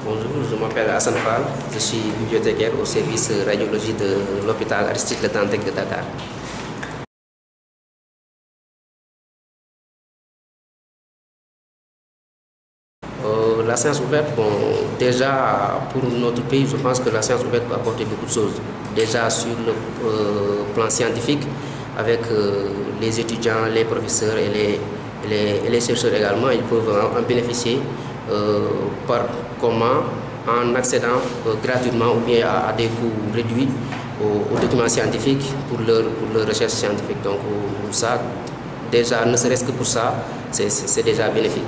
Bonjour, je m'appelle Hassan Fall, je suis bibliothécaire au service radiologie de l'hôpital Aristide Le Dantec de Dakar. La science ouverte, bon, déjà pour notre pays, je pense que la science ouverte peut apporter beaucoup de choses. Déjà sur le plan scientifique, avec les étudiants, les professeurs et les chercheurs également, ils peuvent en bénéficier par comment en accédant gratuitement ou bien à des coûts réduits aux documents scientifiques pour leur recherche scientifique. Donc ça, déjà, ne serait-ce que pour ça, c'est déjà bénéfique.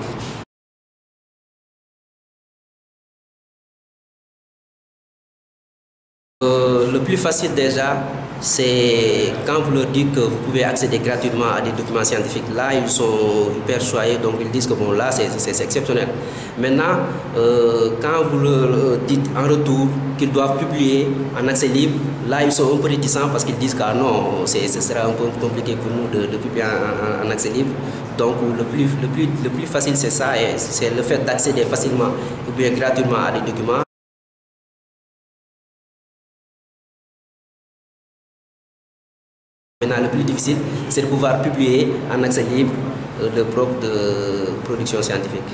Le plus facile déjà, c'est quand vous leur dites que vous pouvez accéder gratuitement à des documents scientifiques. Là, ils sont hyper choyés, donc ils disent que bon, là, c'est exceptionnel. Maintenant, quand vous leur dites en retour qu'ils doivent publier en accès libre, là, ils sont un peu réticents parce qu'ils disent que ah non, ce sera un peu compliqué pour nous de publier en accès libre. Donc, le plus facile, c'est ça, et c'est le fait d'accéder facilement ou bien gratuitement à des documents. Maintenant, le plus difficile, c'est de pouvoir publier en accès libre le propre de production scientifique.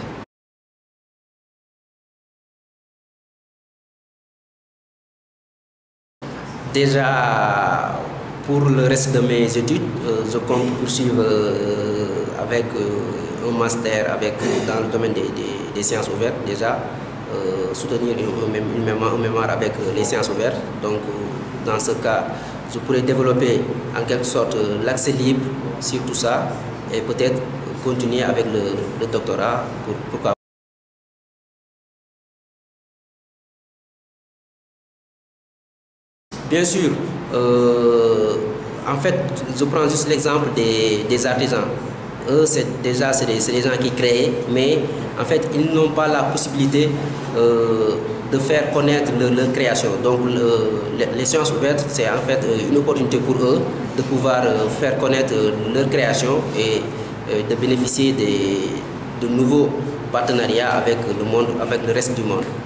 Déjà, pour le reste de mes études, je compte poursuivre avec un master dans le domaine des sciences ouvertes, déjà, soutenir un mémoire avec les sciences ouvertes. Donc, dans ce cas, je pourrais développer en quelque sorte l'accès libre sur tout ça et peut-être continuer avec le doctorat, pourquoi pas. Bien sûr, en fait, je prends juste l'exemple des artisans. Eux, c'est des gens qui créent, mais en fait, ils n'ont pas la possibilité de faire connaître leur création. Donc, les sciences ouvertes, c'est en fait une opportunité pour eux de pouvoir faire connaître leur création et de bénéficier de nouveaux partenariats avec le monde, avec le reste du monde.